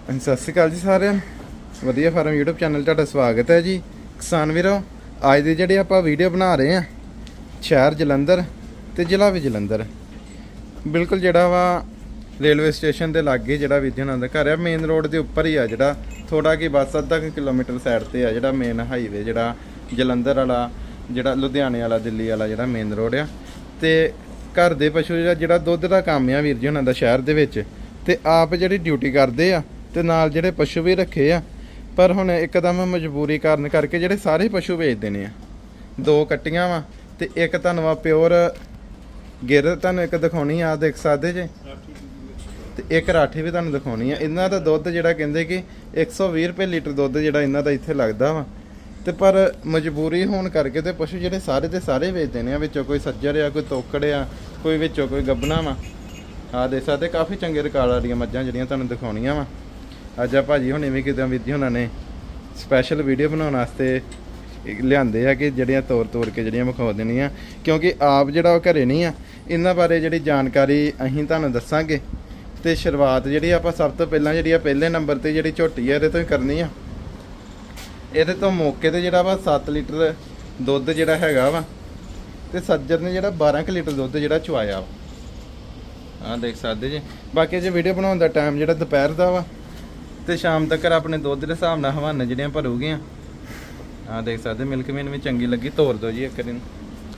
सत श्री अकाल जी सारे वधिया फार्म यूट्यूब चैनल तुहाडा स्वागत है जी। किसान वीरो अज दी जिहड़ी आपां वीडियो बना रहे हैं शहर जलंधर ते जिला भी जलंधर बिल्कुल जिहड़ा वा रेलवे स्टेशन के लागे जिहड़ा विद्या नंद घर है मेन रोड के उपर ही आ जिहड़ा थोड़ा कि बस अद्धा किलोमीटर साइड ते आ जिहड़ा मेन हाईवे जिहड़ा जलंधर वाला जिहड़ा लुधियाने वाला दिल्ली वाला जिहड़ा मेन रोड आ ते घर दे पशु जिहड़ा दुध का काम आ वीर जी हुणां दा शहर दे विच ते आप जिहड़ी ड्यूटी करदे आ ते नाल जिहड़े पशु भी रखे आ पर हुण एकदम मजबूरी कारण करके जिहड़े सारे पशु बेच देने आ। दो कट्टियां वा ते एक तुहानूं प्योर गिर तुहानूं एक दिखाउणी आ देख सकदे जे ते एक राठी भी तुहानूं दिखाउणी आ। इन्हां दा दुध जिहड़ा कहंदे कि 120 रुपए लीटर दुध जिहड़ा इन्हां दा इत्थे लगदा वा ते पर मजबूरी होण करके ते पशु जिहड़े सारे ते सारे वेच देने आ। विचों कोई सज्जर आ कोई तोकड़ आ कोई विचों कोई गब्बना वा आ देख सकदे काफ़ी चंगे रिकार्ड वालियां मੱਝਾਂ जिहड़ियां तुहानूं दिखाउणीਆਂ वा। अज आ भाजी हुणे भी किते विधि हुणां ने स्पैशल वीडियो बनाउण वास्ते लिआंदे आ कि जिहड़ियां तोड़ के जिहड़ियां विखा देणीਆਂ क्योंकि आप जिहड़ा ओह घरे नहीं आ इन्हां बारे जिहड़ी जानकारी असीं तुहानूं दस्सांगे। ते शुरुआत जिहड़ी आपां सब तो पहलां जिहड़ी पहले नंबर ते जिहड़ी झोटी है इहदे तों ही करनी आ। इहदे तो मौके ते जिहड़ा वा 7 लीटर दुध जिहड़ा हैगा वा ते सज्जर ने जिहड़ा 12 लीटर दुध जिहड़ा चुआया वा। हाँ देख सकते जी। बाकी जो वीडियो बनाने का टाइम जो दोपहर का वा तो शाम तक अपने दुध के हिसाब नाल हवाने जड़ियाँ भरूगियाँ। हाँ देख सकते मिल्क मैन भी चंगी लगी तोड़ दो जी एक दिन।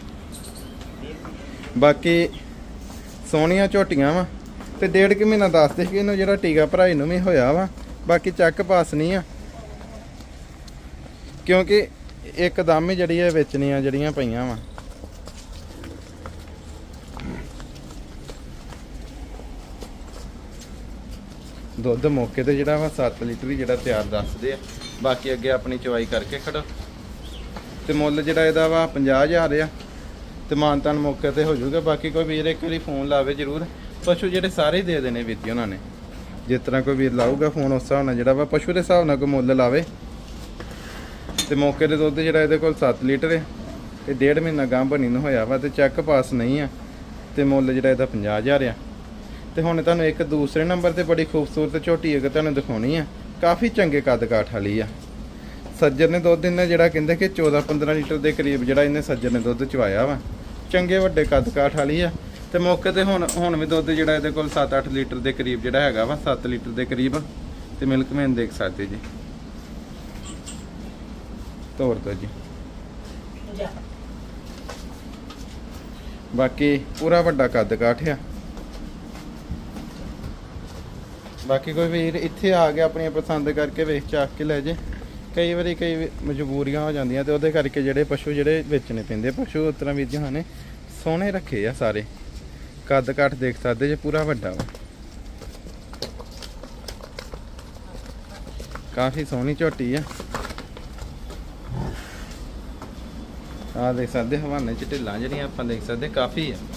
बाकी सोहनिया झोटियाँ वा तो 1.5 महीना दसते कि इन्हूं जिहड़ा टीका भराई नूं भी होया वा बाकी चैक पास नहीं आ क्योंकि एकदम ही जिहड़ी वेचनियां जिहड़ियां पईयां वा। दुध मौके ते जिहड़ा वा 7 लीटर ही जिहड़ा तैयार दसदे आ। बाकी अगे अपनी चवाई करके खड़ो ते मुੱਲ जिहड़ा इहदा वा 50,000 आ ते मानतान मौके ते हो जाऊगा। बाकी कोई वीर एक बारी फोन लावे जरूर पशु जिहड़े सारे दे देने वीर जी उन्होंने जिस तरह कोई वीर लाऊगा फोन उस हिसाब नाल जिहड़ा वा पशु के हिसाब नाल कोई मुੱਲ लावे ते मौके ते दुध जिहड़ा इहदे कोल 7 लीटर है ते 1.5 महीना गां बनी नूं होया वा ते चैक पास नहीं आ ते मुੱਲ जिहड़ा इहदा 50,000 आ। तो हुण तुहानूं एक दूसरे नंबर ते बड़ी खूबसूरत झोटी अगर तुहानूं दिखाउणी आ काफ़ी चंगे कद काठ वाली आ। सज्जर ने दुध इन्हें जिहड़ा कहंदे कि 14-15 लीटर के करीब जिहड़ा इन्हें सज्जर ने दुध चवाया वा चंगे वड्डे कद काठ वाली आ। ते मौके ते हुण भी दुध जिहड़ा इहदे कोल 7-8 लीटर के करीब जिहड़ा हैगा वा 7 लीटर के करीब ते मिल्क मैन देख सकते जी। तोड़ दो जी। बाकी पूरा वड्डा कद काठ आ। बाकी कोई वीर इत्थे आ गया अपनी पसंद करके वेच चाक के लै जे कई बारी कई मजबूरियां हो जांदियां ते उहदे करके जिहड़े पशु जिहड़े बेचने पैंदे पशु उस तरह वीर जी ने सोहणे रखे आ सारे कद काठ देख सकते जे पूरा वड्डा वा काफ़ी सोहनी झोटी आ। आ देख सकते हवाने च ढिल्लां जिहड़ियां आपां देख सकते काफ़ी आ।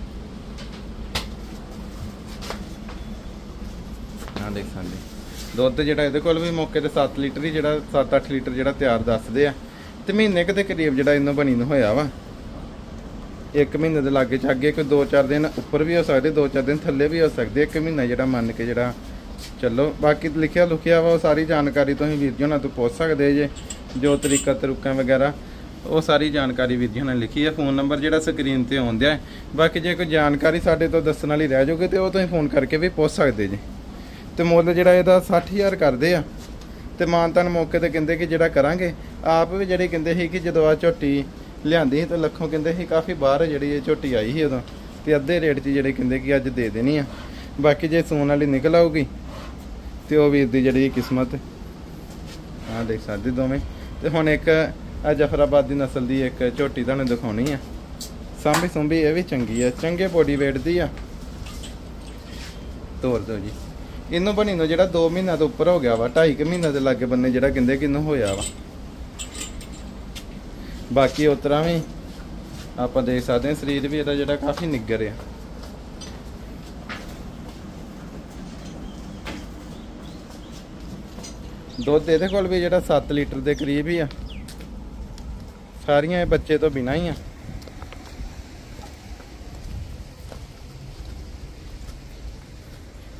हाँ देख सकते दुध जिहड़ा इहदे कोल भी मौके ते 7 लीटर ही जिहड़ा 7-8 लीटर जिहड़ा तैयार दसदे आ ते महीने के करीब जिहड़ा इन्नों बनी नूं होया वा। 1 महीने दे लागे चागे कोई 2-4 दिन उपर भी हो सकदे 2-4 दिन थल्ले भी हो सकदे 1 महीना जिहड़ा मन के जिहड़ा चलो। बाकी लिखिया लुखिया वा सारी जानकारी तुसीं वीर जी हुणां तों पुछ सकदे जे जो तरीका तरीका वगैरह वो सारी जानकारी वीर जी हुणां लिखी है। फोन नंबर जिहड़ा स्क्रीन ते आउंदा है। बाकी जे कोई जानकारी साडे तों दस्सण वाली रह जाऊगी तो तुसीं फोन करके भी पुछ सकदे जे। तो मुੱਲ जिहड़ा इहदा 60,000 करदे आ ते मानतान मौके ते कहंदे कि जिहड़ा करांगे आप भी जिहड़ी कहंदे सी कि जदों आ झोटी लिआंदी सी ते लखों कहंदे सी काफ़ी बाहर जिहड़ी ये झोटी आई सी उदों ते अद्धे रेट 'च जिहड़े कहंदे कि अज दे देनी आ। बाकी जे सून वाली निकल आऊगी तो वीर दी जिहड़ी किस्मत। हाँ देख सकदे दोवें ते हुण एक जफराबादी नस्ल की एक झोटी तुहानूं दिखाउणी आ सांभी सुंभी ये भी चंगी है चंगे बॉडी वेट दी आ। तोड़ दो जी। इनू बनी नूं जिहड़ा 2 महीना तो उपर हो गया वा 2.5 महीने के लागे बन्ने जिहड़ा कहंदे कि इनू होया वा। बाकी उस तरह भी आपां देख सकते हैं शरीर भी इहदा जिहड़ा काफ़ी निग्गर है। दुध इहदे कोल भी जिहड़ा 7 लीटर के करीब ही आ। सारियां बच्चे तो बिना ही आ।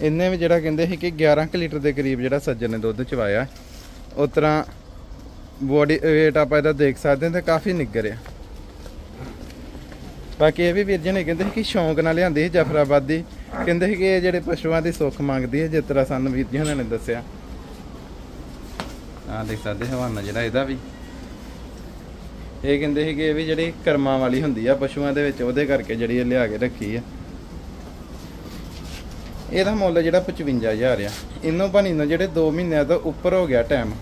इन्हें भी जिहड़ा कहंदे सी कि 11 लीटर के करीब जिहड़ा सज्जन ने दुध चवाया। उस तरह बॉडी वेट आप इहदा देख सकते हैं तो काफ़ी निग्गर है। बाकी ये भी वीर जी ने कहते कि शौक नाल लिआंदी जफराबाद की, कहते कि ये पशुओं की सुख मंगती है, जिस तरह सानू वीर जी उन्होंने दसिया। देख सकते हवाना जिहड़ा इहदा भी ये कहते कि ये भी जी कर्मां वाली हुंदी आ पशुओं के, उहदे करके जिहड़ी लिया के रखी है। ਇਹਦਾ ਮੁੱਲ ਜਿਹੜਾ 55,000 ਆ। ਇਹਨੂੰ ਬਣੀ ਨੂੰ ਜਿਹੜੇ 2 ਮਹੀਨਿਆਂ ਤੋਂ ਉੱਪਰ ਹੋ ਗਿਆ ਟਾਈਮ।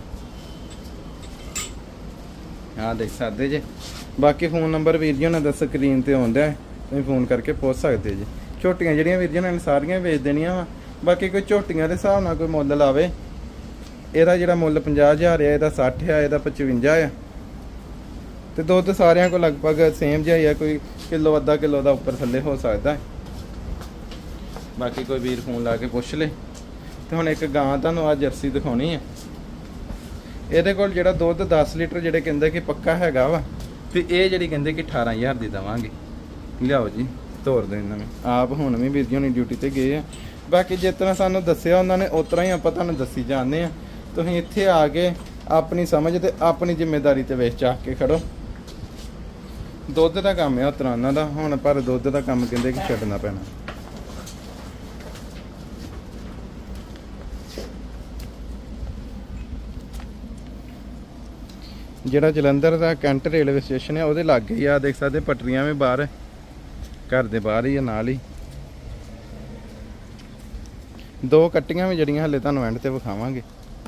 ਆਹ ਦੇਖ ਸਕਦੇ ਜੇ। ਬਾਕੀ ਫੋਨ ਨੰਬਰ ਵੀਰ ਜੀ ਉਹਨਾਂ ਦਾ ਸਕਰੀਨ ਤੇ ਆਉਂਦਾ, ਤੁਸੀਂ ਫੋਨ ਕਰਕੇ ਪੁੱਛ ਸਕਦੇ ਜੀ। ਝੋਟੀਆਂ ਜਿਹੜੀਆਂ ਵੀਰ ਜੀ ਨੇ ਸਾਰੀਆਂ ਵੇਚ ਦੇਣੀਆਂ ਵਾ। ਬਾਕੀ ਕੋਈ ਝੋਟੀਆਂ ਦੇ ਹਿਸਾਬ ਨਾਲ ਕੋਈ ਮੁੱਲ ਲਾਵੇ। ਇਹਦਾ ਜਿਹੜਾ ਮੁੱਲ 50,000 ਆ, ਇਹਦਾ 60 ਆ, ਇਹਦਾ 55 ਆ। ਤੇ ਦੁੱਧ ਸਾਰਿਆਂ ਕੋਲ ਲਗਭਗ ਸੇਮ ਜਿਹਾ ਹੀ ਆ, ਕੋਈ ਕਿਲੋ ਅੱਧਾ ਕਿਲੋ ਦਾ ਉੱਪਰ ਥੱਲੇ ਹੋ ਸਕਦਾ। बाकी कोई वीर फोन ला के पुछ ले। तो हुण एक गां तुहानूं आ जर्सी दिखाउणी है। ਇਹਦੇ ਕੋਲ ਜਿਹੜਾ ਦੁੱਧ 10 ਲੀਟਰ ਜਿਹੜੇ ਕਹਿੰਦੇ ਕਿ ਪੱਕਾ ਹੈਗਾ ਵਾ, ਤੇ ਇਹ ਜਿਹੜੀ ਕਹਿੰਦੇ ਕਿ 18,000 ਦੀ ਦੇਵਾਂਗੇ। ਲਿਆਓ ਜੀ ਤੋਰ ਦੇ ਇਹਨਾਂ ਨੂੰ। ਆਪ ਹੁਣ ਵੀ ਵੀਰ ਜੀ ਹੁਣੀ ਡਿਊਟੀ ਤੇ ਗਏ ਆ। ਬਾਕੀ ਜਿਸ ਤਰ੍ਹਾਂ ਸਾਨੂੰ ਦੱਸਿਆ ਉਹਨਾਂ ਨੇ ਉਸ ਤਰ੍ਹਾਂ ਹੀ ਆਪਾਂ ਤੁਹਾਨੂੰ ਦੱਸੀ ਜਾਂਦੇ ਆ। ਤੁਸੀਂ ਇੱਥੇ ਆ ਕੇ ਆਪਣੀ ਸਮਝ ਤੇ ਆਪਣੀ ਜ਼ਿੰਮੇਵਾਰੀ ਤੇ ਵੇਚ ਚਾਹ ਕੇ ਖੜੋ। ਦੁੱਧ ਦਾ ਕੰਮ ਹੈ ਉਸ ਤਰ੍ਹਾਂ ਉਹਨਾਂ ਦਾ ਹੁਣ, ਪਰ ਦੁੱਧ ਦਾ ਕੰਮ ਕਹਿੰਦੇ ਕਿ ਛੱਡਣਾ ਪੈਣਾ। ਜਿਹੜਾ ਜਲੰਧਰ ਦਾ ਕੈਂਟ ਰੇਲਵੇ ਸਟੇਸ਼ਨ ਹੈ ਉਹਦੇ ਲਾਗੇ ਹੀ ਆ। ਦੇਖ ਸਕਦੇ ਪਟਰੀਆਂ ਵੀ ਬਾਹਰ ਘਰ ਦੇ ਬਾਹਰ ਹੀ ਆ ਨਾਲ ਹੀ। 2 ਕੱਟੀਆਂ ਵੀ ਜਿਹੜੀਆਂ ਹਲੇ ਤੁਹਾਨੂੰ ਐਂਡ ਤੇ ਵਿਖਾਵਾਂਗੇ।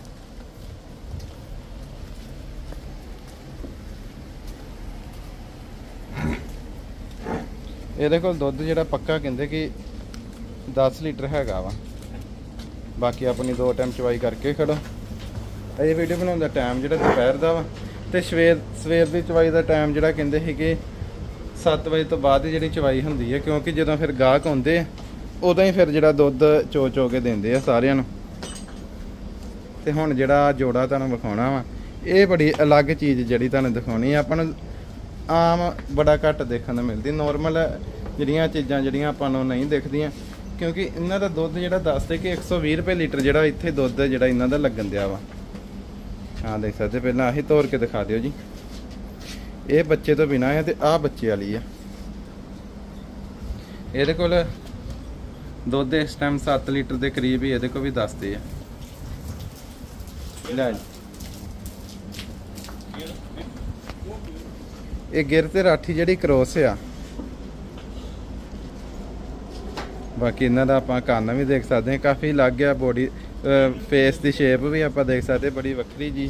ਇਹਦੇ ਕੋਲ ਦੁੱਧ ਜਿਹੜਾ ਪੱਕਾ ਕਹਿੰਦੇ ਕਿ 10 ਲੀਟਰ ਹੈਗਾ ਵਾ। ਬਾਕੀ ਆਪਣੀ 2 ਟਾਈਮ ਚਵਾਈ ਕਰਕੇ ਖੜੋ। ਇਹ ਵੀਡੀਓ ਬਣਾਉਣ ਦਾ ਟਾਈਮ ਜਿਹੜਾ ਦੁਪਹਿਰ ਦਾ ਵਾ, ਤੇ ਸਵੇਰ ਦੀ ਚਵਾਈ ਦਾ ਟਾਈਮ ਜਿਹੜਾ ਕਹਿੰਦੇ ਸੀ ਕਿ 7 ਵਜੇ ਤੋਂ ਬਾਅਦ ਹੀ ਜਿਹੜੀ ਚਵਾਈ ਹੁੰਦੀ ਹੈ, ਕਿਉਂਕਿ ਜਦੋਂ ਫਿਰ ਗਾਹਕ ਆਉਂਦੇ ਆ ਉਦੋਂ ਹੀ ਫਿਰ ਜਿਹੜਾ ਦੁੱਧ ਚੋ ਕੇ ਦਿੰਦੇ ਆ ਸਾਰਿਆਂ ਨੂੰ। ਤੇ ਹੁਣ ਜਿਹੜਾ ਜੋੜਾ ਤੁਹਾਨੂੰ ਵਿਖਾਉਣਾ ਵਾ, ਇਹ ਬੜੀ ਅਲੱਗ ਚੀਜ਼ ਜਿਹੜੀ ਤੁਹਾਨੂੰ ਦਿਖਾਉਣੀ ਆ। ਆਪਾਂ ਨੂੰ ਆਮ ਬੜਾ ਘੱਟ ਦੇਖਣ ਨੂੰ ਮਿਲਦੀ। ਨੋਰਮਲ ਜਿਹੜੀਆਂ ਚੀਜ਼ਾਂ ਜਿਹੜੀਆਂ ਆਪਾਂ ਨੂੰ ਨਹੀਂ ਦਿਖਦੀਆਂ, ਕਿਉਂਕਿ ਇਹਨਾਂ ਦਾ ਦੁੱਧ ਜਿਹੜਾ ਦੱਸਦੇ ਕਿ 120 ਰੁਪਏ ਲੀਟਰ ਜਿਹੜਾ ਇੱਥੇ ਦੁੱਧ ਜਿਹੜਾ ਇਹਨਾਂ ਦਾ ਲੱਗਣ ਦਿਆ ਵਾ। हाँ देख सकते पहला आही तोड़ के दिखा दियो जी। ये बच्चे तो बिना है, आ बच्चे वाली है। ये कोल दुध इस टाइम 7 लीटर के करीब ही, ये को भी दसते हैं। ये गिर ते राठी जी क्रॉस आ। बाकी इन्हों का आप कान भी देख सकते हैं, काफ़ी अलग है। बॉडी फेस की शेप भी आप देख सकते बड़ी वक्री जी।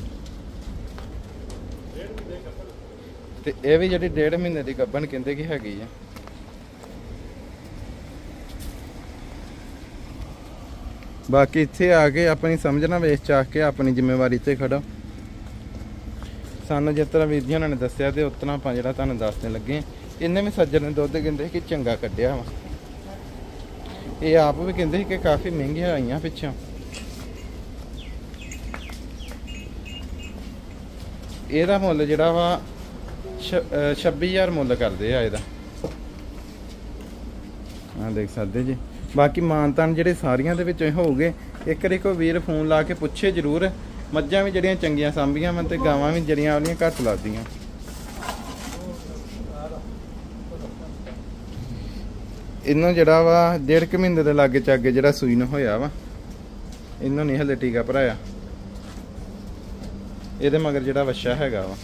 ते ये भी जी 1.5 महीने की गब्बन कहते कि हैगी है। बाकी इत्थे आके अपनी समझना वेच चाह के अपनी जिम्मेवारी ते खड़ो। सानू जिस तरह वीर जी उन्होंने दसिया तो उस तरह आप जो तुहानू दसने लगे। इन्हें भी सज्जन ने दुध कहते कि चंगा कढ़िया वा। ये आप भी कहते कि काफ़ी महंगियां आईयां पिछों। ਇਹਦਾ ਮੁੱਲ ਜਿਹੜਾ ਵਾ 26,000 ਮੁੱਲ ਕਰਦੇ ਆ ਇਹਦਾ। ਆ ਦੇਖ ਸਕਦੇ ਜੀ। ਬਾਕੀ ਮਾਨਤਾਨ ਜਿਹੜੇ ਸਾਰੀਆਂ ਦੇ ਵਿੱਚੋਂ ਹੋਊਗੇ। ਇੱਕ ਵਾਰੀ ਕੋਈ ਵੀਰ ਫੋਨ ਲਾ ਕੇ ਪੁੱਛੇ ਜ਼ਰੂਰ। ਮੱਝਾਂ ਵੀ ਜਿਹੜੀਆਂ ਚੰਗੀਆਂ ਸਾਂਭੀਆਂ ਵਾ ਤੇ ਗਾਵਾਂ ਵੀ ਜਿਹੜੀਆਂ ਵਾਲੀਆਂ ਘੱਟ ਲੱਗਦੀਆਂ। ਇਹਨੂੰ ਜਿਹੜਾ ਵਾ 1.5 ਮਹੀਨੇ ਦੇ ਲਾਗੇ ਚਾਗੇ ਜਿਹੜਾ ਸੂਈ ਨੂੰ ਹੋਇਆ ਵਾ। ਇਹਨੂੰ ਨਹੀਂ ਹਲੇ ਟੀਕਾ ਭਰਾਇਆ। ਇਹਦੇ ਮਗਰ ਜਿਹੜਾ ਵੱਛਾ ਹੈਗਾ ਵਾ,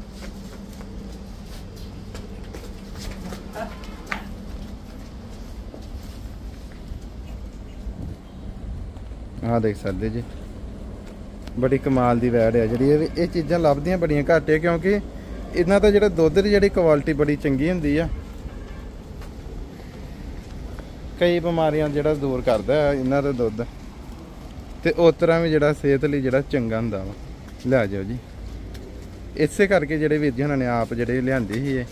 ਆਹ ਦੇਖ ਸਕਦੇ ਜੀ। ਬੜੀ ਕਮਾਲ ਦੀ ਵੈੜ ਆ ਜਿਹੜੀ। ਇਹ ਚੀਜ਼ਾਂ ਲੱਭਦੀਆਂ ਬੜੀਆਂ ਘੱਟ ਆ, ਕਿਉਂਕਿ ਇਹਨਾਂ ਦਾ ਜਿਹੜਾ ਦੁੱਧ ਦੀ ਜਿਹੜੀ ਕੁਆਲਿਟੀ ਬੜੀ ਚੰਗੀ ਹੁੰਦੀ ਆ। ਕਈ ਬਿਮਾਰੀਆਂ ਜਿਹੜਾ ਦੂਰ ਕਰਦਾ ਇਹਨਾਂ ਦਾ ਦੁੱਧ, ਤੇ ਉਸ ਤਰ੍ਹਾਂ ਵੀ ਜਿਹੜਾ ਸਿਹਤ ਲਈ ਜਿਹੜਾ ਚੰਗਾ ਹੁੰਦਾ ਵਾ। ਲੈ ਜਾਓ ਜੀ। ਇਸੇ ਕਰਕੇ ਜਿਹੜੇ ਵੀਰ ਜੀ ਉਹਨਾਂ ਨੇ ਆਪ ਜਿਹੜੇ ਲਿਆਂਦੇ ਸੀ ਇਹ।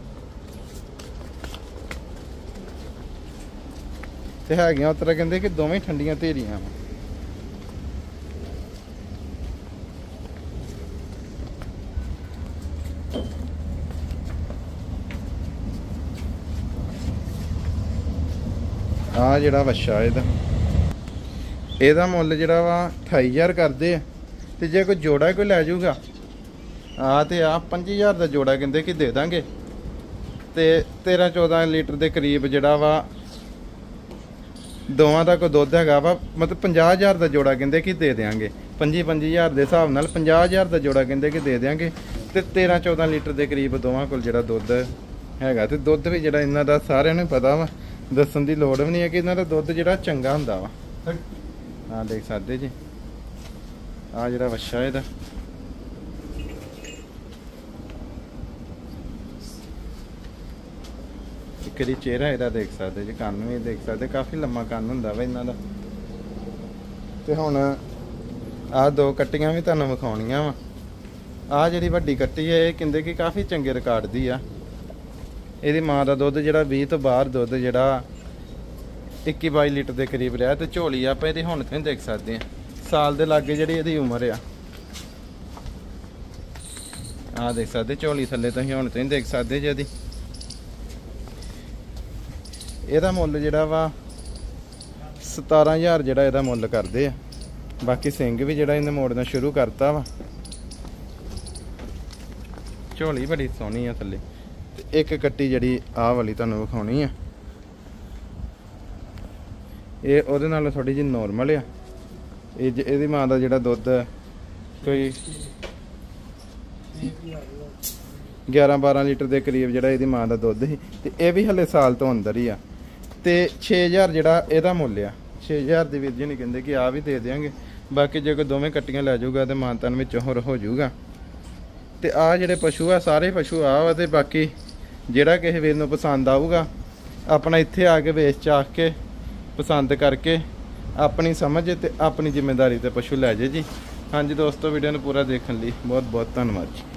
ਤੇ ਹੈਗੀਆਂ ਉਸ ਤਰ੍ਹਾਂ ਕਹਿੰਦੇ ਕਿ ਦੋਵੇਂ ਠੰਡੀਆਂ ਧੀਰੀਆਂ ਵਾ। ਆ ਜਿਹੜਾ ਵੱਛਾ ਇਹਦਾ ਇਹਦਾ ਮੁੱਲ ਜਿਹੜਾ ਵਾ 28000 ਕਰਦੇ ਆ। ਤੇ ਜੇ ਕੋਈ ਜੋੜਾ ਕੋਈ ਲੈ ਜਾਊਗਾ ਆ ਤੇ ਆ 5000 ਦਾ ਜੋੜਾ ਕਹਿੰਦੇ ਕਿ ਦੇ ਦਾਂਗੇ। ਤੇ 13-14 ਲੀਟਰ ਦੇ ਕਰੀਬ ਜਿਹੜਾ ਵਾ ਦੋਵਾਂ ਦਾ ਕੋਈ ਦੁੱਧ ਹੈਗਾ ਵਾ, ਮਤਲਬ 50000 ਦਾ ਜੋੜਾ ਕਹਿੰਦੇ ਕਿ ਦੇ ਦੇਾਂਗੇ। 25-25000 ਦੇ ਹਿਸਾਬ ਨਾਲ 50000 ਦਾ ਜੋੜਾ ਕਹਿੰਦੇ ਕਿ ਦੇ ਦੇਾਂਗੇ। ਤੇ 13-14 ਲੀਟਰ ਦੇ ਕਰੀਬ ਦੋਵਾਂ ਕੋਲ ਜਿਹੜਾ ਦੁੱਧ ਹੈਗਾ। ਤੇ ਦੁੱਧ ਵੀ ਜਿਹੜਾ ਇਹਨਾਂ ਦਾ ਸਾਰਿਆਂ ਨੂੰ ਪਤਾ ਵਾ, ਦੱਸਣ ਦੀ ਲੋੜ ਵੀ ਨਹੀਂ ਹੈ ਕਿ ਇਹਨਾਂ ਦਾ ਦੁੱਧ ਜਿਹੜਾ ਚੰਗਾ ਹੁੰਦਾ ਵਾ। ਆਹ ਦੇਖ ਸਕਦੇ ਜੀ, ਆ ਜਿਹੜਾ ਵੱਛਾ ਇਹਦਾ ਕਰੀ ਚਿਹਰਾ ਇਹਦਾ ਦੇਖ ਸਕਦੇ ਜੀ, ਕੰਨ ਵੀ ਦੇਖ ਸਕਦੇ, ਕਾਫੀ ਲੰਮਾ ਕੰਨ ਹੁੰਦਾ ਵਾ ਇਹਨਾਂ ਦਾ। ਤੇ ਹੁਣ ਆਹ 2 ਕੱਟੀਆਂ ਵੀ ਤੁਹਾਨੂੰ ਵਿਖਾਉਣੀਆਂ ਵਾ। ਆਹ ਜਿਹੜੀ ਵੱਡੀ ਕੱਟੀ ਹੈ ਇਹ ਕਹਿੰਦੇ ਕਿ ਕਾਫੀ ਚੰਗੇ ਰਿਕਾਰਡ ਦੀ ਆ। ਇਹਦੀ ਮਾਂ ਦਾ ਦੁੱਧ ਜਿਹੜਾ 20 ਤੋਂ ਬਾਹਰ ਦੁੱਧ ਜਿਹੜਾ 21-22 ਲੀਟਰ ਦੇ ਕਰੀਬ ਰਿਹਾ। ਤੇ ਝੋਲੀ ਆਪਾਂ ਇਹਦੀ ਹੁਣ ਤੋਂ ਹੀ ਦੇਖ ਸਕਦੇ ਆ, ਸਾਲ ਦੇ ਲਾਗੇ ਜਿਹੜੀ ਇਹਦੀ ਉਮਰ ਆ। ਆਹ ਦੇਖ ਸਕਦੇ ਝੋਲੀ ਥੱਲੇ ਤੁਸੀਂ ਹੁਣ ਤੋਂ ਹੀ ਦੇਖ ਸਕਦੇ ਜੀ ਇਹਦੀ। ਇਹਦਾ ਮੁੱਲ ਜਿਹੜਾ ਵਾ 17000 ਜਿਹੜਾ ਇਹਦਾ ਮੁੱਲ ਕਰਦੇ ਆ। ਬਾਕੀ ਸਿੰਘ ਵੀ ਜਿਹੜਾ ਇਹਨੇ ਮੋੜਨਾ ਸ਼ੁਰੂ ਕਰਤਾ ਵਾ। ਝੋਲੀ ਬੜੀ ਸੋਹਣੀ ਆ ਥੱਲੇ। ਤੇ ਇੱਕ ਕੱਟੀ ਜਿਹੜੀ ਆਹ ਵਾਲੀ ਤੁਹਾਨੂੰ ਵਿਖਾਉਣੀ ਆ, ਇਹ ਉਹਦੇ ਨਾਲ ਥੋੜੀ ਜਿਹੀ ਨੋਰਮਲ ਆ। ਇਹਦੀ ਮਾਂ ਦਾ ਜਿਹੜਾ ਦੁੱਧ ਕੋਈ 11-12 ਲੀਟਰ ਦੇ ਕਰੀਬ ਜਿਹੜਾ ਇਹਦੀ ਮਾਂ ਦਾ ਦੁੱਧ ਸੀ। ਤੇ ਇਹ ਵੀ ਹਲੇ ਸਾਲ ਤੋਂ ਅੰਦਰ ਹੀ ਆ। ਤੇ 6000 ਜਿਹੜਾ ਇਹਦਾ ਮੁੱਲ ਆ। 6000 ਦੀ ਵੀਰ ਜੀ ਨਹੀਂ ਕਹਿੰਦੇ ਕਿ ਆ ਵੀ ਦੇ ਦੇਾਂਗੇ। ਬਾਕੀ ਜੇ ਕੋਈ ਦੋਵੇਂ ਕੱਟੀਆਂ ਲੈ ਜਾਊਗਾ ਤੇ ਮਾਨਤਾਨ ਵਿੱਚ ਹੋਰ ਹੋ ਜਾਊਗਾ। ਤੇ ਆ ਜਿਹੜੇ ਪਸ਼ੂ ਆ ਸਾਰੇ ਪਸ਼ੂ ਆ ਵਾ। ਤੇ ਬਾਕੀ ਜਿਹੜਾ ਕਿਸੇ ਵੀਰ ਨੂੰ ਪਸੰਦ ਆਊਗਾ ਆਪਣਾ ਇੱਥੇ ਆ ਕੇ ਵੇਚ ਚਾਖ ਕੇ ਪਸੰਦ ਕਰਕੇ ਆਪਣੀ ਸਮਝ ਤੇ ਆਪਣੀ ਜ਼ਿੰਮੇਵਾਰੀ ਤੇ ਪਸ਼ੂ ਲੈ ਜੇ ਜੀ। ਹਾਂਜੀ ਦੋਸਤੋ, ਵੀਡੀਓ ਨੂੰ ਪੂਰਾ ਦੇਖਣ ਲਈ ਬਹੁਤ ਬਹੁਤ ਧੰਨਵਾਦ ਜੀ।